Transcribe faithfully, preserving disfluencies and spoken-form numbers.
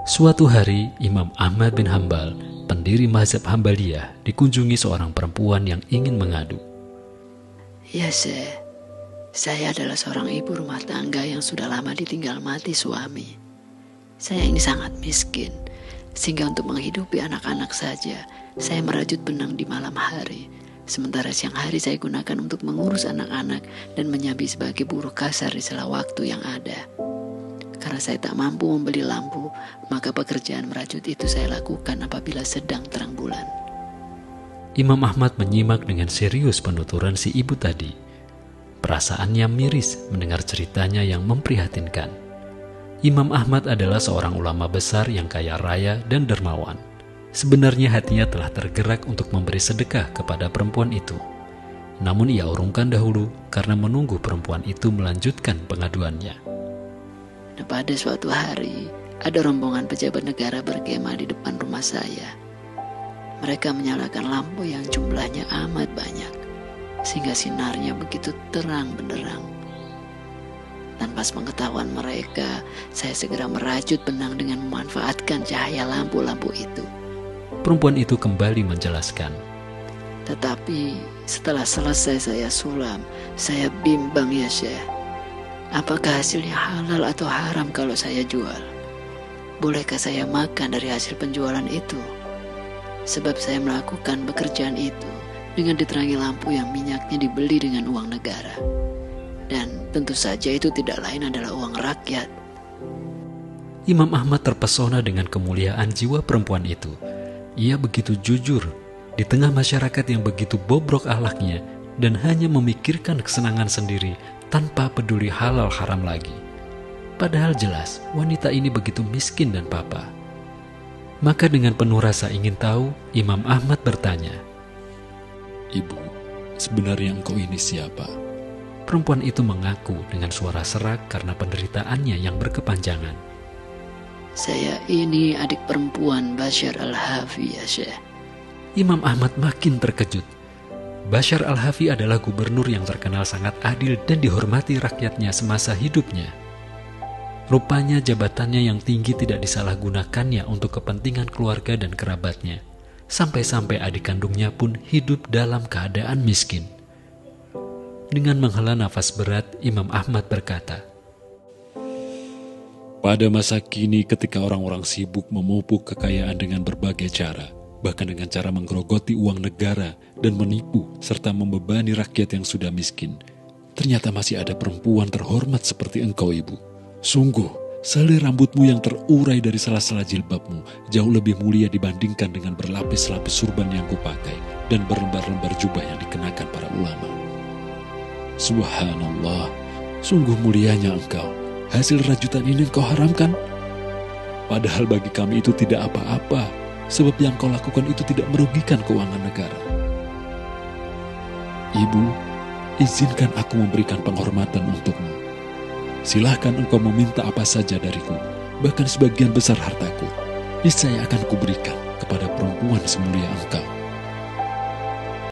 Suatu hari, Imam Ahmad bin Hambal, pendiri mazhab Hambaliyah, dikunjungi seorang perempuan yang ingin mengadu. Ya Syekh, saya adalah seorang ibu rumah tangga yang sudah lama ditinggal mati suami. Saya ini sangat miskin, sehingga untuk menghidupi anak-anak saja, saya merajut benang di malam hari. Sementara siang hari saya gunakan untuk mengurus anak-anak dan menyabi sebagai buruh kasar di sela waktu yang ada. Karena saya tak mampu membeli lampu, maka pekerjaan merajut itu saya lakukan apabila sedang terang bulan. Imam Ahmad menyimak dengan serius penuturan si ibu tadi. Perasaannya miris mendengar ceritanya yang memprihatinkan. Imam Ahmad adalah seorang ulama besar yang kaya raya dan dermawan. Sebenarnya hatinya telah tergerak untuk memberi sedekah kepada perempuan itu. Namun ia urungkan dahulu karena menunggu perempuan itu melanjutkan pengaduannya. Nah, pada suatu hari, ada rombongan pejabat negara berkemah di depan rumah saya. Mereka menyalakan lampu yang jumlahnya amat banyak, sehingga sinarnya begitu terang benderang. Tanpa sepengetahuan mereka, saya segera merajut benang dengan memanfaatkan cahaya lampu-lampu itu. Perempuan itu kembali menjelaskan. Tetapi setelah selesai saya sulam, saya bimbang ya Syekh. Apakah hasilnya halal atau haram kalau saya jual? Bolehkah saya makan dari hasil penjualan itu? Sebab saya melakukan pekerjaan itu dengan diterangi lampu yang minyaknya dibeli dengan uang negara. Dan tentu saja itu tidak lain adalah uang rakyat. Imam Ahmad terpesona dengan kemuliaan jiwa perempuan itu. Ia begitu jujur di tengah masyarakat yang begitu bobrok akhlaknya dan hanya memikirkan kesenangan sendiri tanpa peduli halal haram lagi. Padahal jelas wanita ini begitu miskin dan papa. Maka dengan penuh rasa ingin tahu, Imam Ahmad bertanya, "Ibu, sebenarnya engkau ini siapa?" Perempuan itu mengaku dengan suara serak karena penderitaannya yang berkepanjangan. Saya ini adik perempuan Bashar Al-Hafi ya Syekh. Imam Ahmad makin terkejut. Bashar Al-Hafi adalah gubernur yang terkenal sangat adil dan dihormati rakyatnya semasa hidupnya. Rupanya jabatannya yang tinggi tidak disalahgunakannya untuk kepentingan keluarga dan kerabatnya. Sampai-sampai adik kandungnya pun hidup dalam keadaan miskin. Dengan menghela nafas berat, Imam Ahmad berkata, "Pada masa kini ketika orang-orang sibuk memupuk kekayaan dengan berbagai cara, bahkan dengan cara menggerogoti uang negara dan menipu serta membebani rakyat yang sudah miskin, ternyata masih ada perempuan terhormat seperti engkau, Ibu. Sungguh, selai rambutmu yang terurai dari sela-sela jilbabmu jauh lebih mulia dibandingkan dengan berlapis-lapis surban yang kupakai dan berlembar-lembar jubah yang dikenakan para ulama. Subhanallah, sungguh mulianya engkau. Hasil rajutan ini engkau haramkan? Padahal bagi kami itu tidak apa-apa, sebab yang kau lakukan itu tidak merugikan keuangan negara. Ibu, izinkan aku memberikan penghormatan untukmu. Silahkan engkau meminta apa saja dariku, bahkan sebagian besar hartaku. Niscaya akan kuberikan kepada perempuan semulia engkau."